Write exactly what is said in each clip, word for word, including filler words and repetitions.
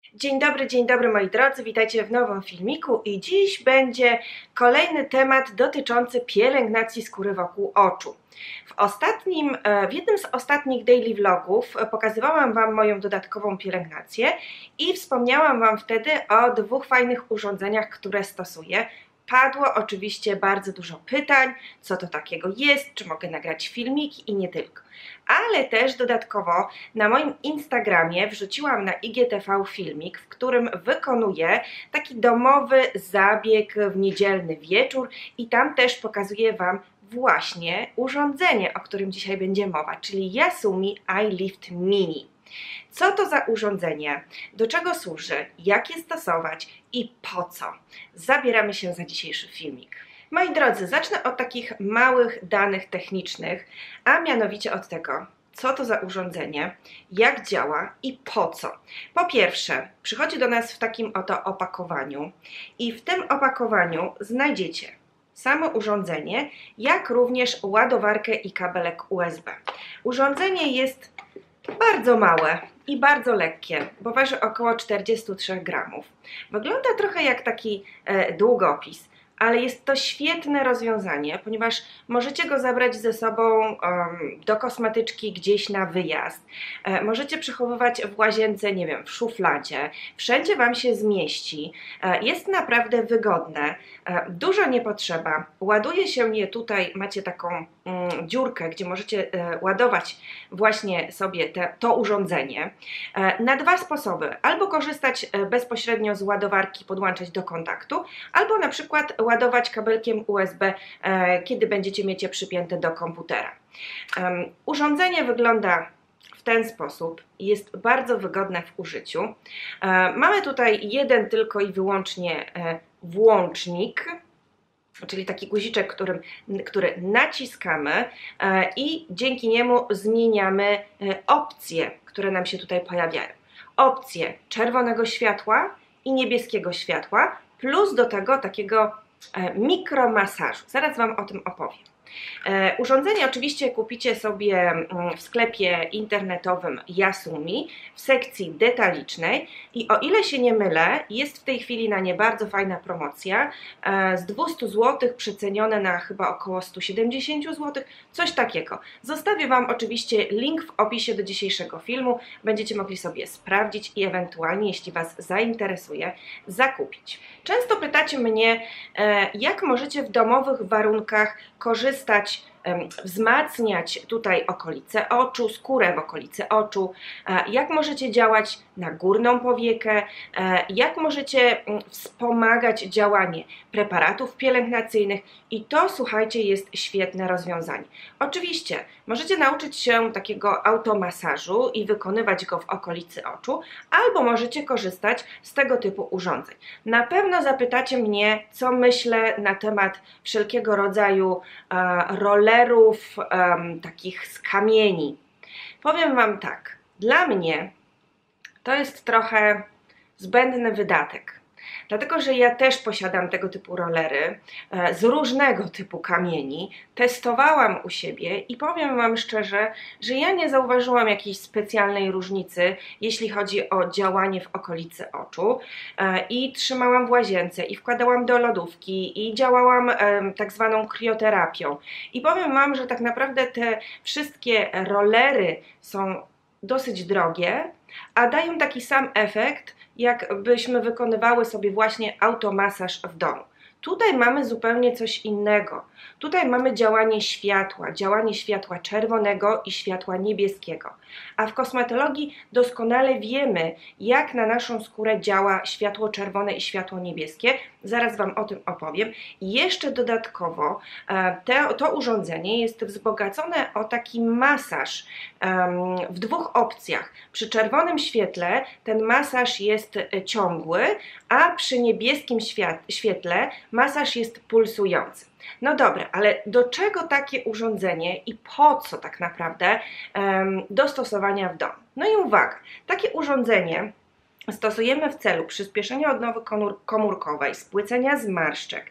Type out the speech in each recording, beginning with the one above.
Dzień dobry, dzień dobry moi drodzy, witajcie w nowym filmiku i dziś będzie kolejny temat dotyczący pielęgnacji skóry wokół oczu. W ostatnim, w jednym z ostatnich daily vlogów pokazywałam Wam moją dodatkową pielęgnację i wspomniałam Wam wtedy o dwóch fajnych urządzeniach, które stosuję. Padło oczywiście bardzo dużo pytań, co to takiego jest, czy mogę nagrać filmiki i nie tylko. Ale też dodatkowo na moim Instagramie wrzuciłam na I G T V filmik, w którym wykonuję taki domowy zabieg w niedzielny wieczór i tam też pokazuję Wam właśnie urządzenie, o którym dzisiaj będzie mowa, czyli Yasumi iLift Mini. Co to za urządzenie, do czego służy, jak je stosować i po co? Zabieramy się za dzisiejszy filmik. Moi drodzy, zacznę od takich małych danych technicznych, a mianowicie od tego, co to za urządzenie, jak działa i po co. Po pierwsze, przychodzi do nas w takim oto opakowaniu i w tym opakowaniu znajdziecie samo urządzenie, jak również ładowarkę i kabelek U S B. Urządzenie jest bardzo małe i bardzo lekkie, bo waży około czterdzieści trzy gramów. Wygląda trochę jak taki e, długopis, ale jest to świetne rozwiązanie, ponieważ możecie go zabrać ze sobą um, do kosmetyczki gdzieś na wyjazd. E, możecie przechowywać w łazience, nie wiem, w szufladzie. Wszędzie Wam się zmieści. E, jest naprawdę wygodne. E, dużo nie potrzeba. Ładuje się je tutaj, macie taką mm, dziurkę, gdzie możecie e, ładować właśnie sobie te, to urządzenie. E, na dwa sposoby. Albo korzystać e, bezpośrednio z ładowarki, podłączać do kontaktu, albo na przykład ładować kabelkiem U S B, e, kiedy będziecie mieć je przypięte do komputera. Um, urządzenie wygląda w ten sposób, jest bardzo wygodne w użyciu. E, mamy tutaj jeden tylko i wyłącznie e, włącznik, czyli taki guziczek, którym, który naciskamy e, i dzięki niemu zmieniamy e, opcje, które nam się tutaj pojawiają. Opcje czerwonego światła i niebieskiego światła, plus do tego takiego mikromasażu. Zaraz Wam o tym opowiem. E, urządzenie oczywiście kupicie sobie w sklepie internetowym Yasumi w sekcji detalicznej i o ile się nie mylę, jest w tej chwili na nie bardzo fajna promocja, e, z dwieście złotych przecenione na chyba około sto siedemdziesiąt złotych, coś takiego. Zostawię Wam oczywiście link w opisie do dzisiejszego filmu, będziecie mogli sobie sprawdzić i ewentualnie, jeśli Was zainteresuje, zakupić. Często pytacie mnie, e, jak możecie w domowych warunkach korzystać, wzmacniać tutaj okolice oczu, skórę w okolicy oczu, jak możecie działać na górną powiekę, jak możecie wspomagać działanie preparatów pielęgnacyjnych i to, słuchajcie, jest świetne rozwiązanie. Oczywiście możecie nauczyć się takiego automasażu i wykonywać go w okolicy oczu, albo możecie korzystać z tego typu urządzeń. Na pewno zapytacie mnie, co myślę na temat wszelkiego rodzaju rollerów, um, takich z kamieni. Powiem Wam tak, dla mnie to jest trochę zbędny wydatek, dlatego że ja też posiadam tego typu rollery e, z różnego typu kamieni, testowałam u siebie i powiem Wam szczerze, że ja nie zauważyłam jakiejś specjalnej różnicy, jeśli chodzi o działanie w okolicy oczu e, i trzymałam w łazience i wkładałam do lodówki i działałam e, tak zwaną krioterapią i powiem Wam, że tak naprawdę te wszystkie rollery są dosyć drogie, a dają taki sam efekt, jakbyśmy wykonywały sobie właśnie automasaż w domu. Tutaj mamy zupełnie coś innego. Tutaj mamy działanie światła, działanie światła czerwonego i światła niebieskiego. A w kosmetologii doskonale wiemy, jak na naszą skórę działa światło czerwone i światło niebieskie. Zaraz Wam o tym opowiem. I jeszcze dodatkowo te, to urządzenie jest wzbogacone o taki masaż um, w dwóch opcjach. Przy czerwonym świetle ten masaż jest ciągły, a przy niebieskim świetle masaż jest pulsujący. No dobra, ale do czego takie urządzenie i po co tak naprawdę um, do stosowania w domu? No i uwaga, takie urządzenie stosujemy w celu przyspieszenia odnowy komórkowej, spłycenia zmarszczek,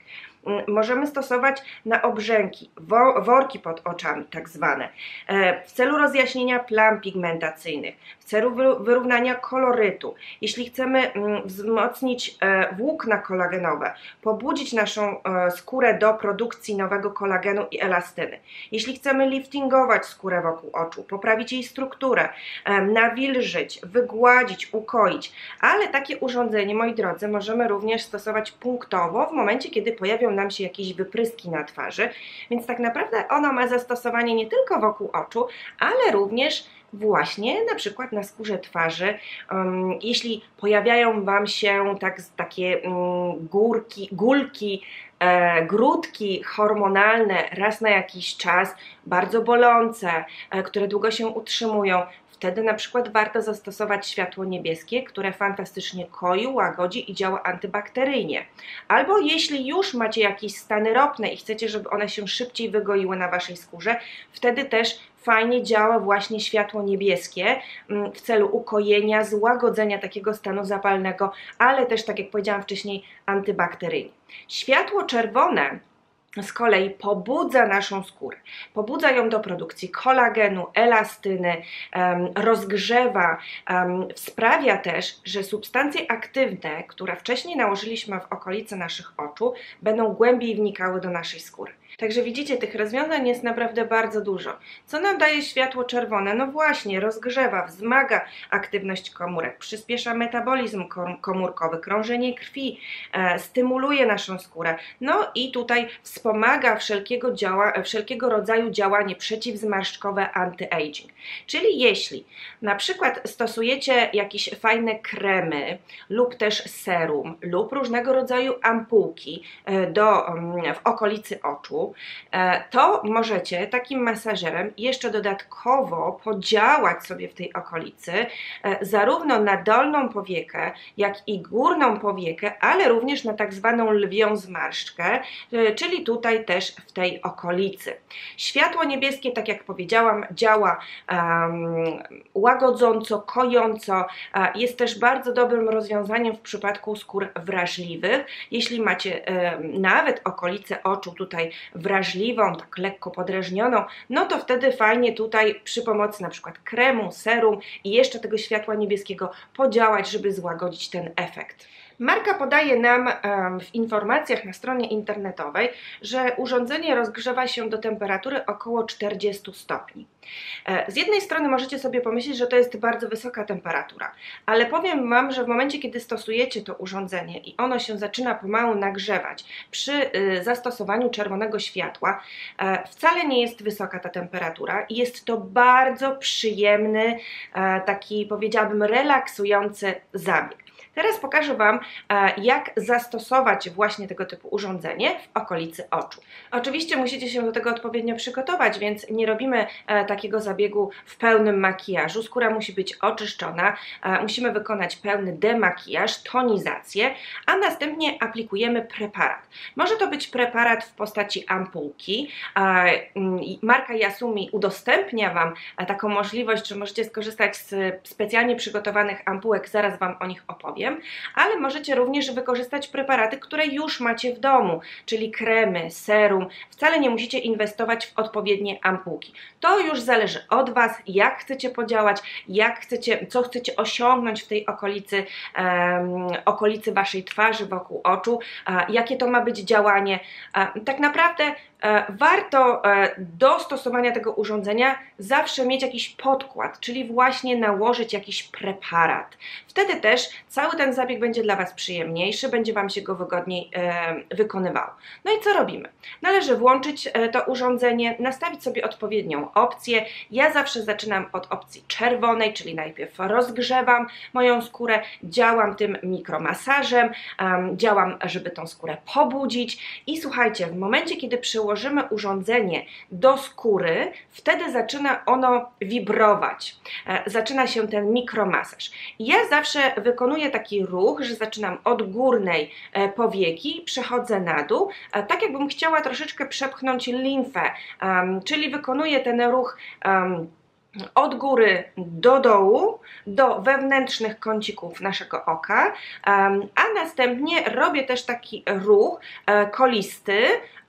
Możemy stosować na obrzęki, worki pod oczami tak zwane, w celu rozjaśnienia plam pigmentacyjnych, w celu wyrównania kolorytu. Jeśli chcemy wzmocnić włókna kolagenowe, pobudzić naszą skórę do produkcji nowego kolagenu i elastyny. Jeśli chcemy liftingować skórę wokół oczu, poprawić jej strukturę, nawilżyć, wygładzić, ukoić, ale takie urządzenie, moi drodzy, możemy również stosować punktowo w momencie, kiedy pojawią nam się jakieś wypryski na twarzy, więc tak naprawdę ono ma zastosowanie nie tylko wokół oczu, ale również właśnie na przykład na skórze twarzy. Um, jeśli pojawiają Wam się tak, takie um, górki, gulki, e, grudki hormonalne raz na jakiś czas, bardzo bolące, e, które długo się utrzymują, wtedy na przykład warto zastosować światło niebieskie, które fantastycznie koi, łagodzi i działa antybakteryjnie. Albo jeśli już macie jakieś stany ropne i chcecie, żeby one się szybciej wygoiły na Waszej skórze, wtedy też fajnie działa właśnie światło niebieskie w celu ukojenia, złagodzenia takiego stanu zapalnego, ale też, tak jak powiedziałam wcześniej, antybakteryjnie. Światło czerwone z kolei pobudza naszą skórę, pobudza ją do produkcji kolagenu, elastyny, um, rozgrzewa, um, sprawia też, że substancje aktywne, które wcześniej nałożyliśmy w okolicy naszych oczu, będą głębiej wnikały do naszej skóry. Także widzicie, tych rozwiązań jest naprawdę bardzo dużo. Co nam daje światło czerwone? No właśnie, rozgrzewa, wzmaga aktywność komórek, przyspiesza metabolizm komórkowy, krążenie krwi, e, stymuluje naszą skórę, no i tutaj wspomaga wszelkiego, działa, wszelkiego rodzaju działanie przeciwzmarszczkowe, anti-aging. Czyli jeśli na przykład stosujecie jakieś fajne kremy lub też serum lub różnego rodzaju ampułki do, w okolicy oczu, to możecie takim masażerem jeszcze dodatkowo podziałać sobie w tej okolicy zarówno na dolną powiekę, jak i górną powiekę, ale również na tak zwaną lwią zmarszczkę, czyli tutaj też w tej okolicy. Światło niebieskie, tak jak powiedziałam, działa um, łagodząco, kojąco, jest też bardzo dobrym rozwiązaniem w przypadku skór wrażliwych. Jeśli macie um, nawet okolicę oczu tutaj wrażliwą, tak lekko podrażnioną, no to wtedy fajnie tutaj przy pomocy na przykład kremu, serum i jeszcze tego światła niebieskiego podziałać, żeby złagodzić ten efekt. Marka podaje nam w informacjach na stronie internetowej, że urządzenie rozgrzewa się do temperatury około czterdziestu stopni. Z jednej strony możecie sobie pomyśleć, że to jest bardzo wysoka temperatura, ale powiem Wam, że w momencie, kiedy stosujecie to urządzenie i ono się zaczyna pomału nagrzewać przy zastosowaniu czerwonego światła, wcale nie jest wysoka ta temperatura i jest to bardzo przyjemny, taki, powiedziałabym, relaksujący zabieg. Teraz pokażę Wam, jak zastosować właśnie tego typu urządzenie w okolicy oczu. Oczywiście musicie się do tego odpowiednio przygotować, więc nie robimy takiego zabiegu w pełnym makijażu. Skóra musi być oczyszczona, musimy wykonać pełny demakijaż, tonizację, a następnie aplikujemy preparat. Może to być preparat w postaci ampułki. Marka Yasumi udostępnia Wam taką możliwość, że możecie skorzystać z specjalnie przygotowanych ampułek, zaraz Wam o nich opowiem. Ale możecie również wykorzystać preparaty, które już macie w domu, czyli kremy, serum. Wcale nie musicie inwestować w odpowiednie ampułki. To już zależy od Was, jak chcecie podziałać, jak chcecie, co chcecie osiągnąć w tej okolicy, um, okolicy Waszej twarzy, wokół oczu, um, jakie to ma być działanie. Um, tak naprawdę warto do stosowania tego urządzenia zawsze mieć jakiś podkład, czyli właśnie nałożyć jakiś preparat. Wtedy też cały ten zabieg będzie dla Was przyjemniejszy, będzie Wam się go wygodniej wykonywało. No i co robimy? Należy włączyć to urządzenie, nastawić sobie odpowiednią opcję. Ja zawsze zaczynam od opcji czerwonej, czyli najpierw rozgrzewam moją skórę, działam tym mikromasażem, działam, żeby tą skórę pobudzić i słuchajcie, w momencie, kiedy przyłożymy urządzenie do skóry, wtedy zaczyna ono wibrować, zaczyna się ten mikromasaż. Ja zawsze wykonuję taki ruch, że zaczynam od górnej powieki, przechodzę na dół, tak jakbym chciała troszeczkę przepchnąć limfę, czyli wykonuję ten ruch od góry do dołu, do wewnętrznych kącików naszego oka, a następnie robię też taki ruch kolisty.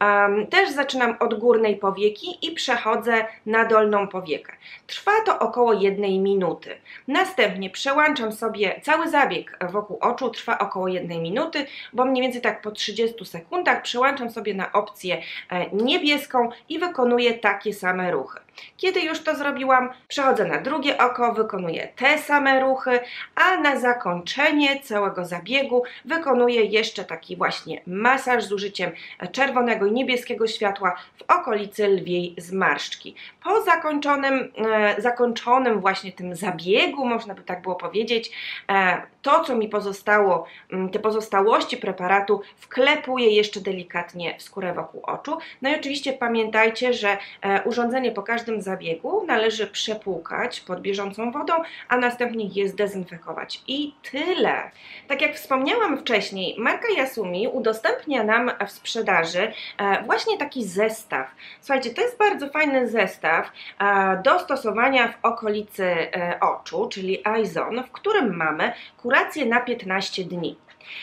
Też zaczynam od górnej powieki i przechodzę na dolną powiekę. Trwa to około jednej minuty. Następnie przełączam sobie, cały zabieg wokół oczu trwa około jednej minuty, bo mniej więcej tak po trzydziestu sekundach przełączam sobie na opcję niebieską i wykonuję takie same ruchy. Kiedy już to zrobiłam, przechodzę na drugie oko, wykonuję te same ruchy, a na zakończenie całego zabiegu wykonuję jeszcze taki właśnie masaż z użyciem czerwonego i niebieskiego światła w okolicy lwiej zmarszczki. Po zakończonym, e, zakończonym właśnie tym zabiegu, można by tak było powiedzieć, e, to co mi pozostało, te pozostałości preparatu wklepuję jeszcze delikatnie w skórę wokół oczu. No i oczywiście pamiętajcie, że e, urządzenie po każdym zabiegu należy przepłukać pod bieżącą wodą, a następnie je zdezynfekować. I tyle. Tak jak wspomniałam wcześniej, marka Yasumi udostępnia nam w sprzedaży e, właśnie taki zestaw. Słuchajcie, to jest bardzo fajny zestaw e, do stosowania w okolicy e, oczu, czyli Eyezone, w którym mamy kurację na piętnaście dni.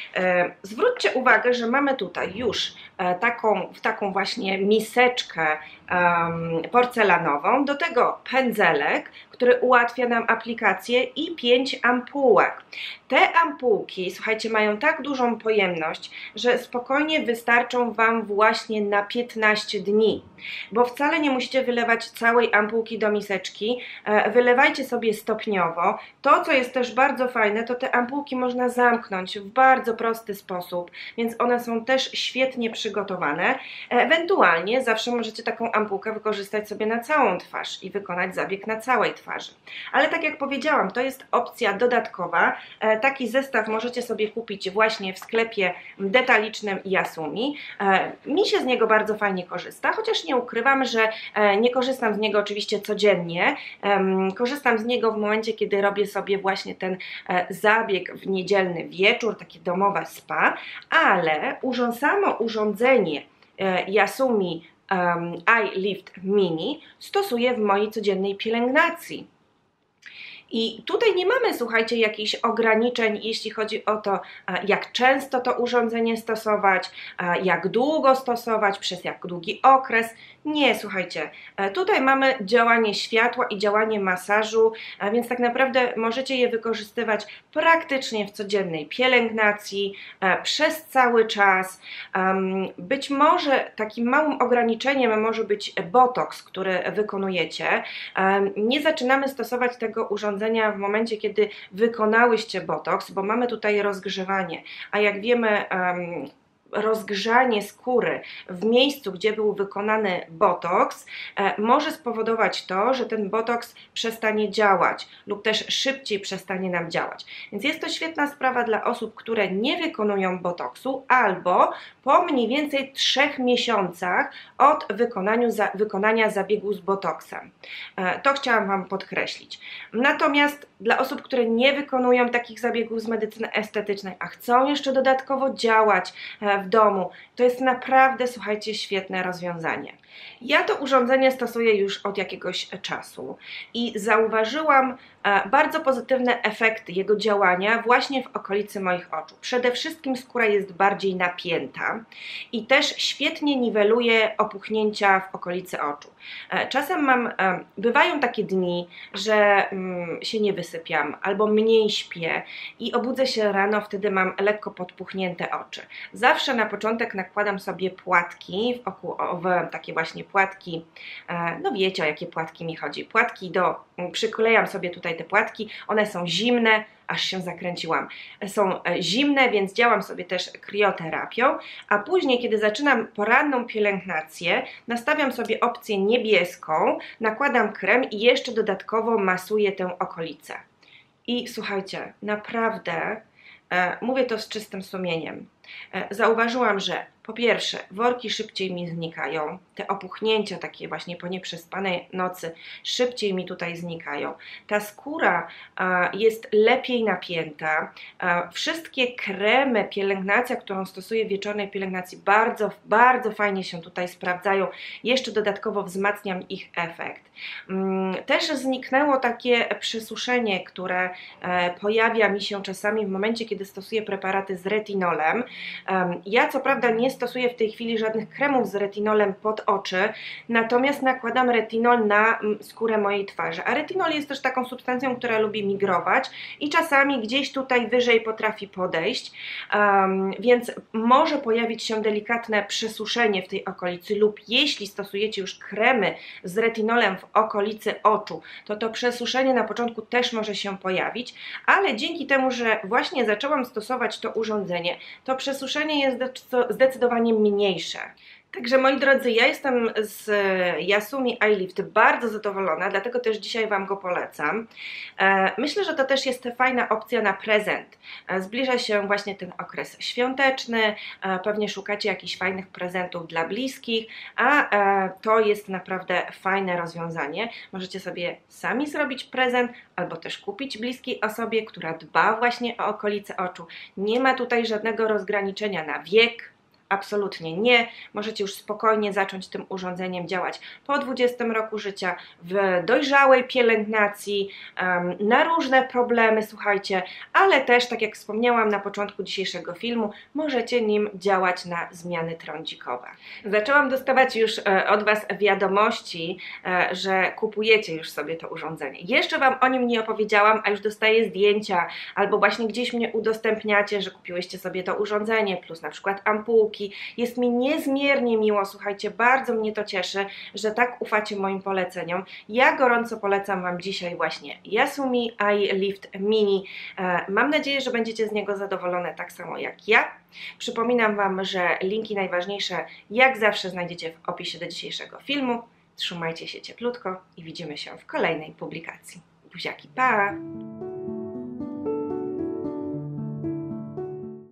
E, zwróćcie uwagę, że mamy tutaj już e, taką, taką właśnie miseczkę um, porcelanową, do tego pędzelek, który ułatwia nam aplikację i pięć ampułek. Te ampułki, słuchajcie, mają tak dużą pojemność, że spokojnie wystarczą Wam właśnie na piętnaście dni, bo wcale nie musicie wylewać całej ampułki do miseczki, e, wylewajcie sobie stopniowo. To, co jest też bardzo fajne, to te ampułki można zamknąć w bardzo prosty sposób, więc one są też świetnie przygotowane. Ewentualnie zawsze możecie taką ampułkę wykorzystać sobie na całą twarz i wykonać zabieg na całej twarzy. Ale tak jak powiedziałam, to jest opcja dodatkowa. Taki zestaw możecie sobie kupić właśnie w sklepie detalicznym Yasumi. Mi się z niego bardzo fajnie korzysta, chociaż nie ukrywam, że nie korzystam z niego oczywiście codziennie. Korzystam z niego w momencie, kiedy robię sobie właśnie ten zabieg w niedzielny wieczór, takie domowe spa, ale samo urządzenie Yasumi um, Eye Lift Mini stosuję w mojej codziennej pielęgnacji. I tutaj nie mamy, słuchajcie, jakichś ograniczeń, jeśli chodzi o to, jak często to urządzenie stosować, jak długo stosować, przez jak długi okres. Nie, słuchajcie, tutaj mamy działanie światła i działanie masażu, więc tak naprawdę możecie je wykorzystywać praktycznie w codziennej pielęgnacji, przez cały czas. Być może takim małym ograniczeniem może być botoks, który wykonujecie. Nie zaczynamy stosować tego urządzenia w momencie, kiedy wykonałyście botoks, bo mamy tutaj rozgrzewanie, a jak wiemy, um, rozgrzanie skóry w miejscu, gdzie był wykonany botoks, e, może spowodować to, że ten botoks przestanie działać lub też szybciej przestanie nam działać. Więc jest to świetna sprawa dla osób, które nie wykonują botoksu albo po mniej więcej trzech miesiącach od wykonaniu za, wykonania zabiegu z botoksem. E, to chciałam Wam podkreślić. Natomiast dla osób, które nie wykonują takich zabiegów z medycyny estetycznej, a chcą jeszcze dodatkowo działać e, w domu, to jest naprawdę, słuchajcie, świetne rozwiązanie. Ja to urządzenie stosuję już od jakiegoś czasu i zauważyłam bardzo pozytywne efekty jego działania właśnie w okolicy moich oczu. Przede wszystkim skóra jest bardziej napięta i też świetnie niweluje opuchnięcia w okolicy oczu. Czasem mam, bywają takie dni, że się nie wysypiam albo mniej śpię i obudzę się rano, wtedy mam lekko podpuchnięte oczy. Zawsze na początek nakładam sobie płatki wokół, w takie właśnie płatki, no wiecie o jakie płatki mi chodzi, płatki do, przyklejam sobie tutaj te płatki, one są zimne, aż się zakręciłam, są zimne, więc działam sobie też krioterapią, a później, kiedy zaczynam poranną pielęgnację, nastawiam sobie opcję niebieską, nakładam krem i jeszcze dodatkowo masuję tę okolicę. I słuchajcie, naprawdę, e, mówię to z czystym sumieniem, e, zauważyłam, że Po pierwsze, worki szybciej mi znikają, te opuchnięcia takie właśnie po nieprzespanej nocy szybciej mi tutaj znikają. Ta skóra jest lepiej napięta. Wszystkie kremy, pielęgnacja, którą stosuję w wieczornej pielęgnacji bardzo, bardzo fajnie się tutaj sprawdzają. Jeszcze dodatkowo wzmacniam ich efekt. Też zniknęło takie przesuszenie, które pojawia mi się czasami w momencie, kiedy stosuję preparaty z retinolem. Ja co prawda nie stosuję w tej chwili żadnych kremów z retinolem pod oczy, natomiast nakładam retinol na skórę mojej twarzy. A retinol jest też taką substancją, która lubi migrować i czasami gdzieś tutaj wyżej potrafi podejść, um, więc może pojawić się delikatne przesuszenie w tej okolicy lub jeśli stosujecie już kremy z retinolem w okolicy oczu, to to przesuszenie na początku też może się pojawić, ale dzięki temu, że właśnie zaczęłam stosować to urządzenie, to przesuszenie jest zdecydowanie mniejsze. Także moi drodzy, ja jestem z Yasumi Eyelift bardzo zadowolona, dlatego też dzisiaj Wam go polecam. Myślę, że to też jest fajna opcja na prezent. Zbliża się właśnie ten okres świąteczny, pewnie szukacie jakichś fajnych prezentów dla bliskich, a to jest naprawdę fajne rozwiązanie. Możecie sobie sami zrobić prezent, albo też kupić bliskiej osobie, która dba właśnie o okolice oczu. Nie ma tutaj żadnego rozgraniczenia na wiek. Absolutnie nie. Możecie już spokojnie zacząć tym urządzeniem działać po dwudziestym roku życia, w dojrzałej pielęgnacji, um, na różne problemy, słuchajcie, ale też, tak jak wspomniałam na początku dzisiejszego filmu, możecie nim działać na zmiany trądzikowe. Zaczęłam dostawać już e, od Was wiadomości, e, że kupujecie już sobie to urządzenie. Jeszcze Wam o nim nie opowiedziałam, a już dostaję zdjęcia, albo właśnie gdzieś mnie udostępniacie, że kupiłyście sobie to urządzenie, plus na przykład ampułki. Jest mi niezmiernie miło, słuchajcie, bardzo mnie to cieszy, że tak ufacie moim poleceniom. Ja gorąco polecam Wam dzisiaj właśnie Yasumi Eyelift Mini. Mam nadzieję, że będziecie z niego zadowolone tak samo jak ja. Przypominam Wam, że linki najważniejsze jak zawsze znajdziecie w opisie do dzisiejszego filmu. Trzymajcie się cieplutko i widzimy się w kolejnej publikacji. Buziaki, pa!